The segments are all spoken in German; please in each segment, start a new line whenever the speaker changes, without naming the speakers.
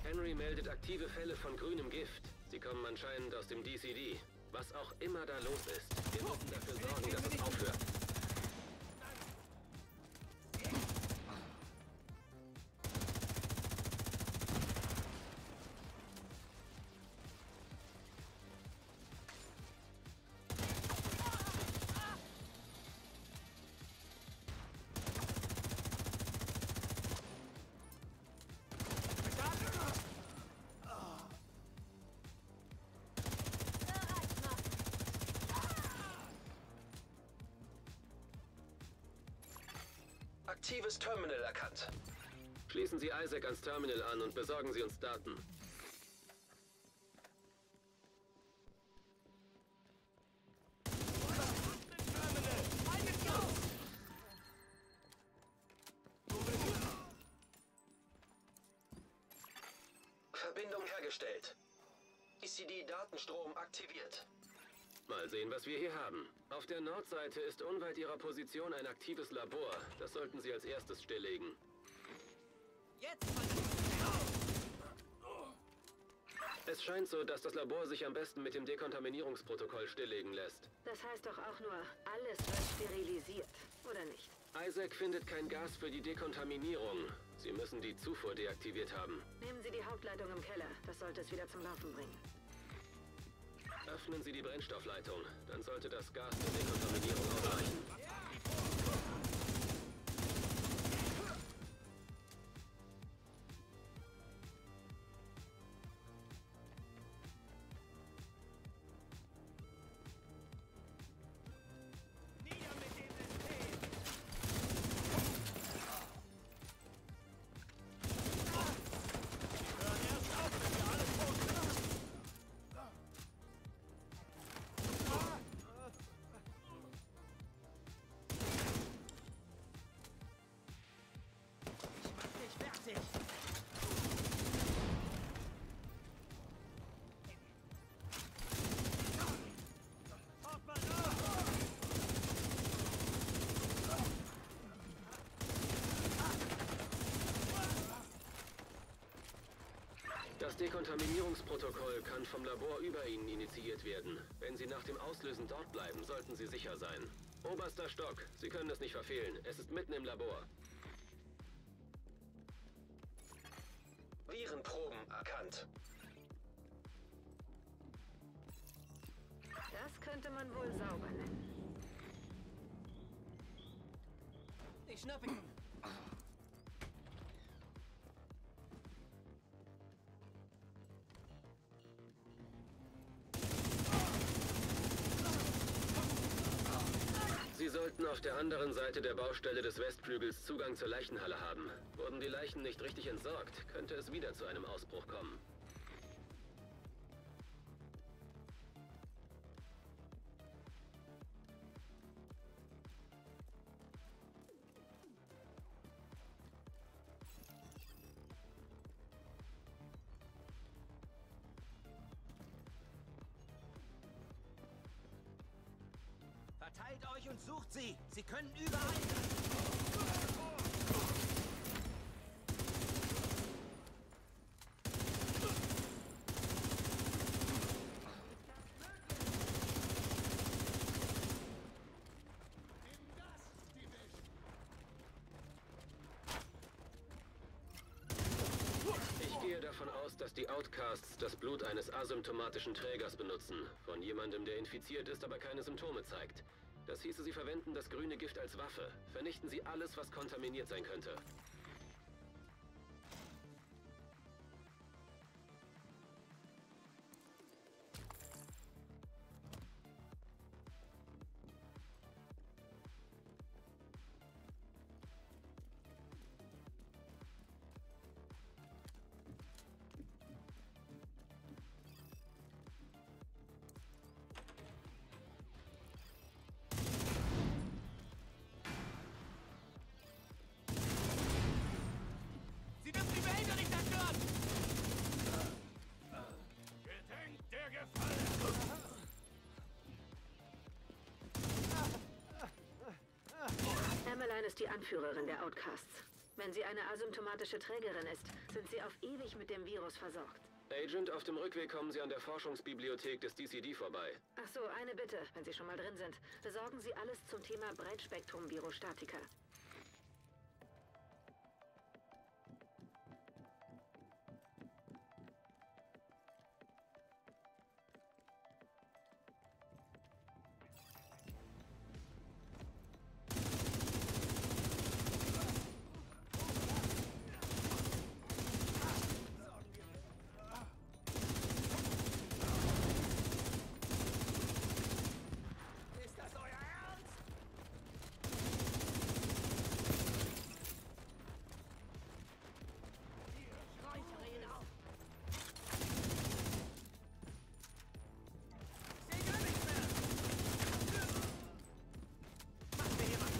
Henry meldet aktive Fälle von grünem Gift. Sie kommen anscheinend aus dem DCD. Was auch immer da los ist, wir müssen dafür sorgen, dass es aufhört.
Aktives Terminal erkannt.
Schließen Sie Isaac ans Terminal an und besorgen Sie uns Daten.
Verbindung hergestellt. DCD-Datenstrom aktiviert.
Mal sehen, was wir hier haben. Auf der Nordseite ist unweit Ihrer Position ein aktives Labor. Das sollten Sie als erstes stilllegen.
Jetzt!
Es scheint so, dass das Labor sich am besten mit dem Dekontaminierungsprotokoll stilllegen lässt.
Das heißt doch auch nur, alles wird sterilisiert, oder nicht?
Isaac findet kein Gas für die Dekontaminierung. Sie müssen die Zufuhr deaktiviert haben.
Nehmen Sie die Hauptleitung im Keller. Das sollte es wieder zum Laufen bringen.
Öffnen Sie die Brennstoffleitung. Dann sollte das Gas zur Dekontaminierung ausreichen. Das Dekontaminierungsprotokoll kann vom Labor über Ihnen initiiert werden. Wenn Sie nach dem Auslösen dort bleiben, sollten Sie sicher sein. Oberster Stock. Sie können es nicht verfehlen. Es ist mitten im Labor.
Virenproben erkannt.
Das könnte man wohl sauber nennen.
Ich schnappe ihn.
Sie sollten auf der anderen Seite der Baustelle des Westflügels Zugang zur Leichenhalle haben. Wurden die Leichen nicht richtig entsorgt, könnte es wieder zu einem Ausbruch kommen.
Verteilt euch und sucht sie! Sie können überall sein!
Ich gehe davon aus, dass die Outcasts das Blut eines asymptomatischen Trägers benutzen. Von jemandem, der infiziert ist, aber keine Symptome zeigt. Das hieße, sie verwenden das grüne Gift als Waffe. Vernichten Sie alles, was kontaminiert sein könnte.
Sie dürfen die Behälter nicht zerstören!
Gedenkt der Gefallenen!
Emmeline ist die Anführerin der Outcasts. Wenn sie eine asymptomatische Trägerin ist, sind sie auf ewig mit dem Virus versorgt.
Agent, auf dem Rückweg kommen Sie an der Forschungsbibliothek des DCD vorbei.
Ach so, eine Bitte, wenn Sie schon mal drin sind. Besorgen Sie alles zum Thema Breitspektrum-Virostatika.
Ist das euer Ernst? Speichere ihn auf. Ich sehe gar nichts mehr. Macht mir jemand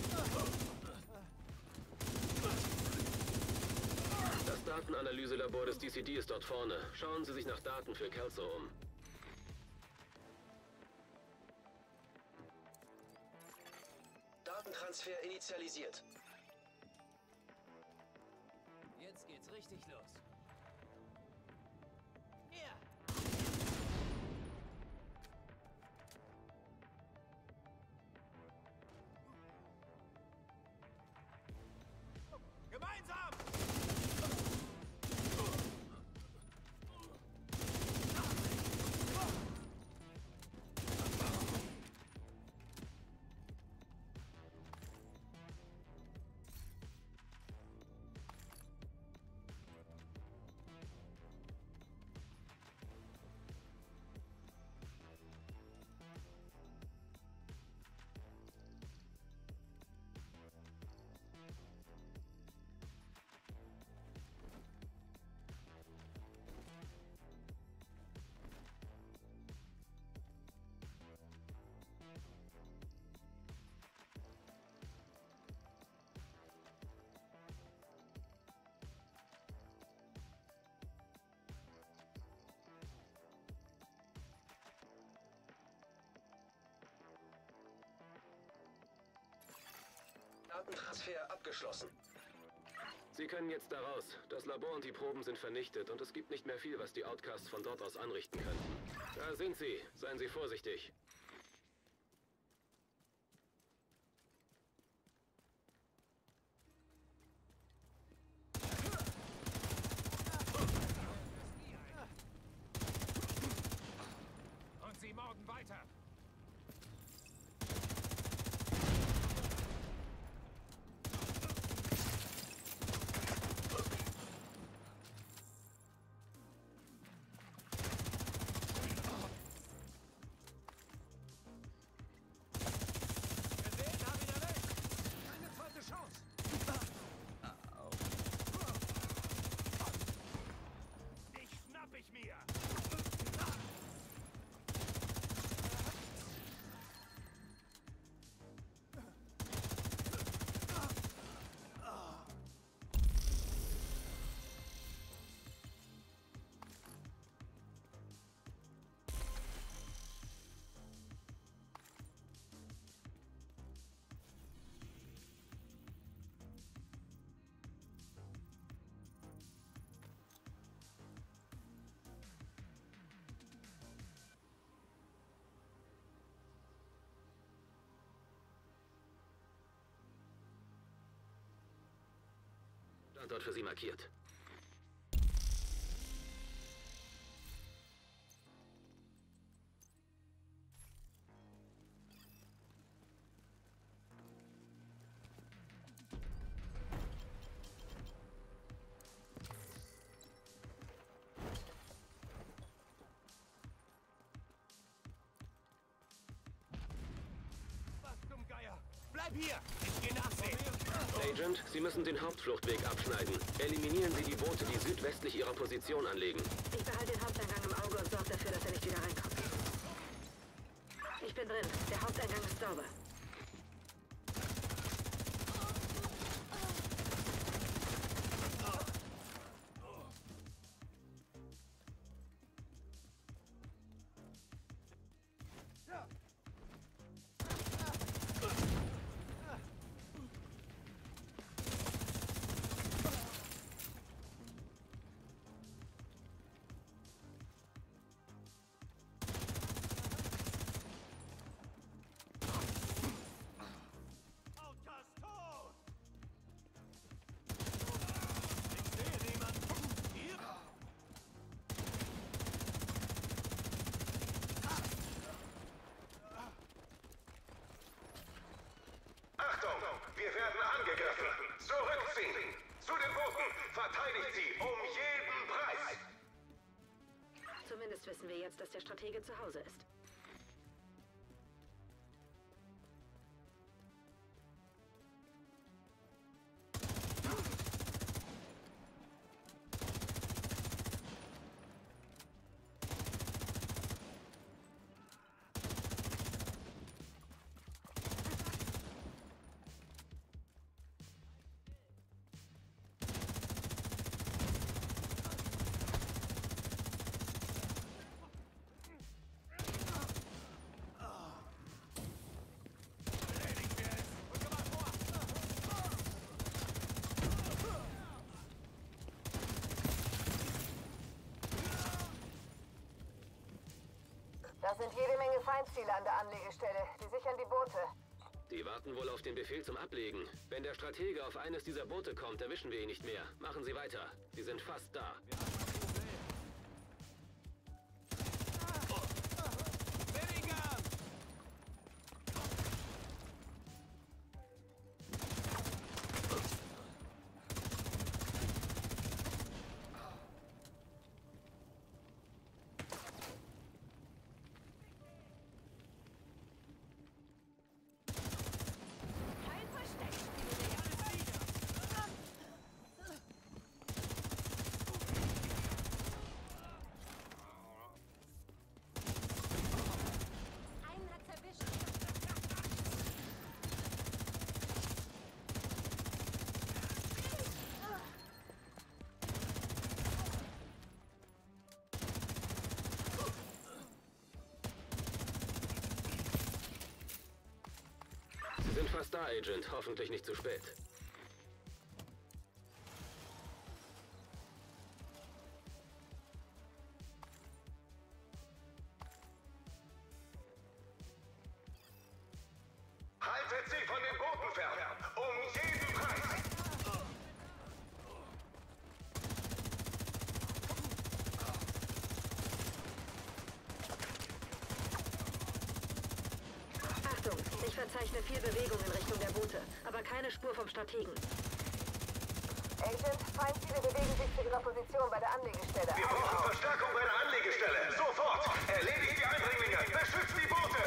Das Datenanalyselabor des DCD ist dort vorne. Schauen Sie sich nach Daten für Kelso um.
Datentransfer initialisiert.
Jetzt geht's richtig los. Hier! Gemeinsam!
Datentransfer abgeschlossen.
Sie können jetzt da raus. Das Labor und die Proben sind vernichtet und es gibt nicht mehr viel, was die Outcasts von dort aus anrichten könnten. Da sind sie. Seien Sie vorsichtig.
Und Sie morden weiter.
Gesehen, hab ihn erwischt! Keine zweite Chance!
Dich schnapp ich mir.
Standort für Sie markiert.
Was zum Geier?
Bleib hier! Ich geh nachsehen!
Agent, Sie müssen den Hauptfluchtweg abschneiden. Eliminieren Sie die Boote, die südwestlich Ihrer Position anlegen.
Ich behalte den Haupteingang im Auge und sorge dafür, dass er nicht wieder reinkommt. Ich bin drin. Der Haupteingang ist sauber.
Verteidigt sie um jeden Preis!
Zumindest wissen wir jetzt, dass der Stratege zu Hause ist.
Da sind jede Menge Feindziele an der Anlegestelle. Die sichern die Boote.
Die warten wohl auf den Befehl zum Ablegen. Wenn der Stratege auf eines dieser Boote kommt, erwischen wir ihn nicht mehr. Machen Sie weiter. Sie sind fast da. Sie sind fast da, Agent. Hoffentlich nicht zu spät.
Haltet sie von den Booten fern! Um jeden Preis!
Achtung, ich verzeichne viel Bewegung in Richtung der Boote, aber keine Spur vom Strategen.
Agent, Feindziele bewegen sich zu ihrer Position bei der Anlegestelle.
Wir brauchen Verstärkung bei der Anlegestelle! Sofort! Erledigt die Eindringlinge! Beschützt die Boote!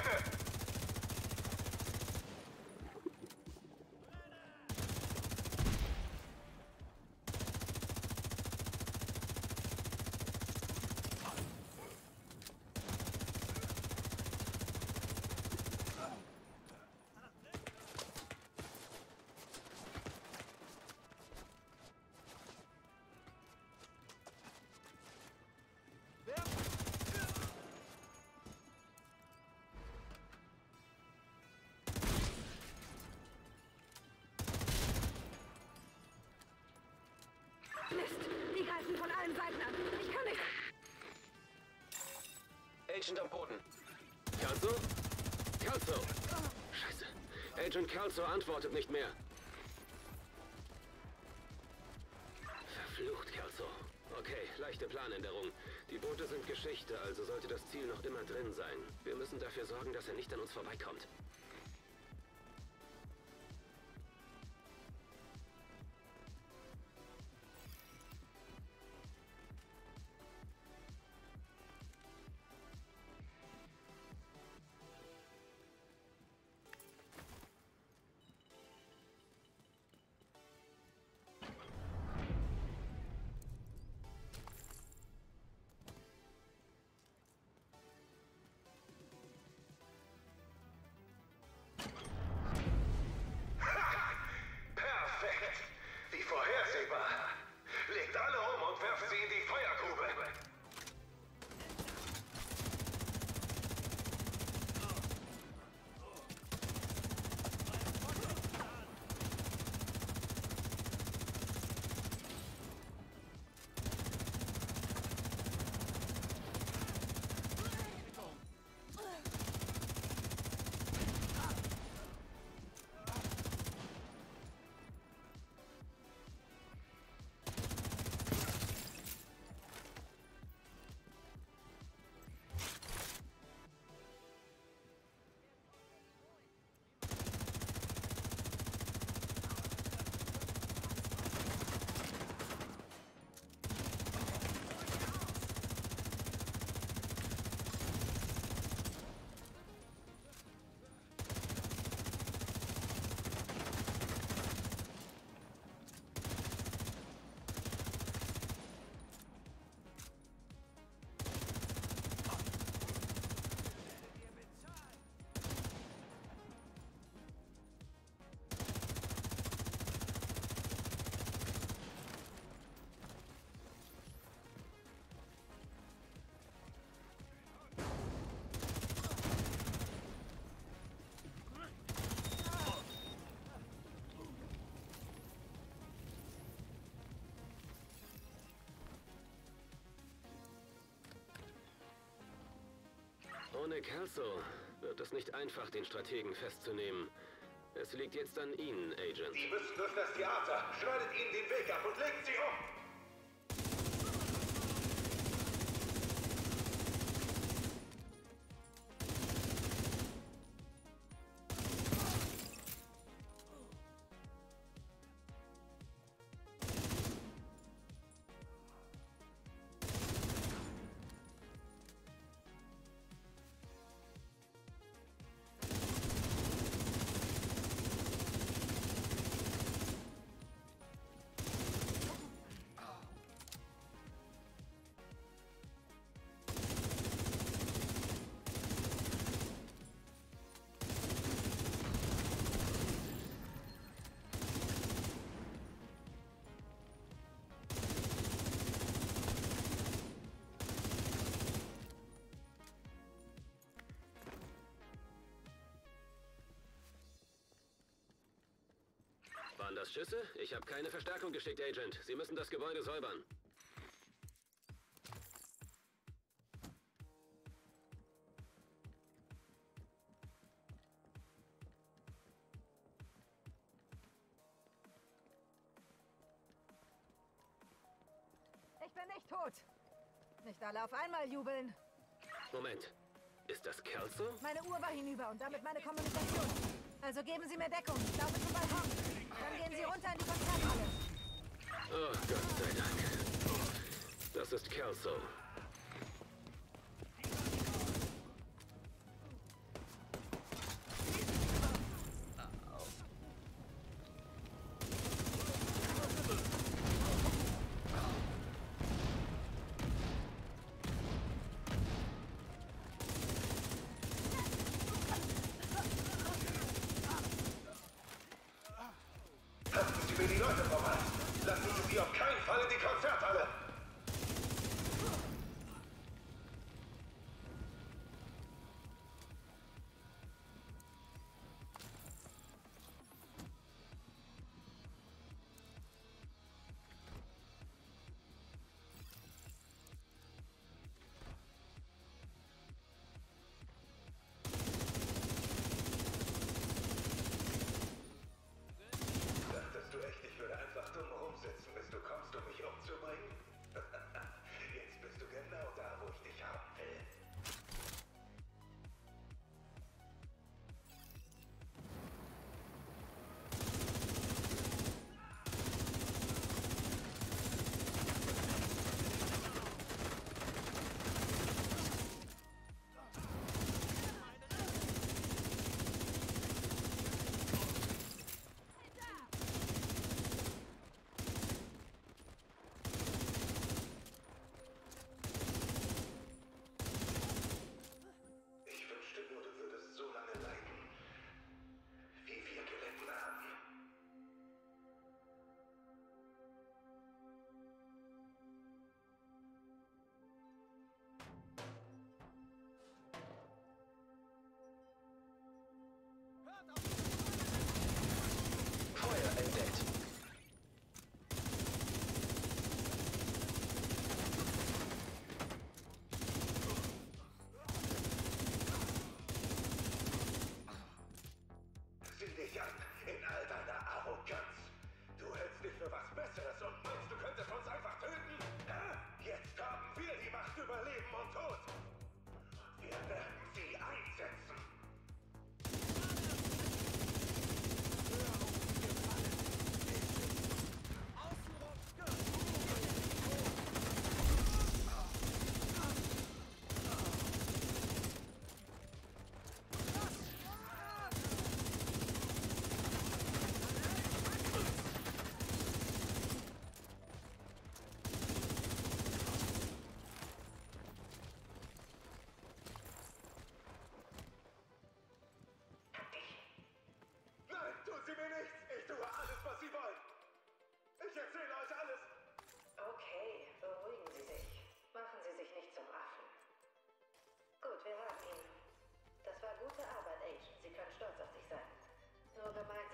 Mist, die greifen von allen Seiten an. Ich kann nicht.
Agent am Boden.
Kelso? Kelso! Scheiße. Agent Kelso antwortet nicht mehr. Verflucht, Kelso. Okay, leichte Planänderung. Die Boote sind Geschichte, also sollte das Ziel noch immer drin sein. Wir müssen dafür sorgen, dass er nicht an uns vorbeikommt. Ohne Kelso wird es nicht einfach, den Strategen festzunehmen. Es liegt jetzt an Ihnen, Agent.
Sie müssen durch das Theater. Schneidet ihnen den Weg ab und legt sie um.
Waren das Schüsse? Ich habe keine Verstärkung geschickt, Agent. Sie müssen das Gebäude säubern.
Ich bin nicht tot. Nicht alle auf einmal jubeln.
Moment. Ist das Kelso?
Meine Uhr war hinüber und damit meine Kommunikation. Also geben Sie mir Deckung. Ich laufe zum Balkon. Dann gehen Sie runter in die Konzerthalle.
Oh, Gott sei Dank. Das ist Kelso.
Lassen Sie mir die Leute vom Hals. Lassen Sie sie auf keinen Fall in die Konzerthalle. Dachtest du echt, ich würde einfach dumm rumsitzen, bis du kommst, um mich umzubringen? Jetzt bist du genau da, wo ich dich haben will. Ich wünschte nur, du würdest so lange leiden, wie wir gelitten haben.
Feuer entdeckt.
Sieh dich an, in all deiner Arroganz. Du hältst dich für was Besseres und meinst, du könntest uns einfach töten? Jetzt haben wir die Macht über Leben und Tod. Und wir werden sie einsetzen. Nein, tun Sie mir nichts. Ich tue alles, was Sie wollen. Ich erzähle euch alles.
Okay, beruhigen Sie sich. Machen Sie sich nicht zum Affen. Gut, wir haben ihn. Das war gute Arbeit, Agent. Sie können stolz auf sich sein. Nur gemeinsam